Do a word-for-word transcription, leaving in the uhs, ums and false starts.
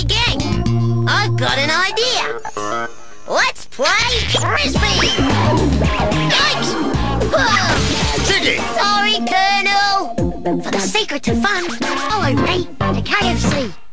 Hey, gang! I've got an idea! Let's play Frisbee! Yikes! Whoa. Chicky! Sorry, Colonel! For the secret to fun, follow me to K F C.